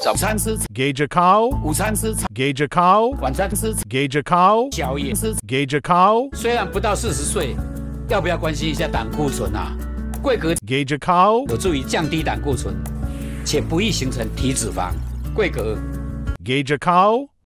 早餐吃 Gauge a cow. 午餐吃 Gauge a cow. 晚餐吃 Gauge a cow. 宵夜吃。 Gauge a cow. 虽然不到40岁，要不要关心一下胆固醇啊？桂格 Gauge a cow. 有助于降低胆固醇，且不易形成体脂肪。桂格 Gauge a cow.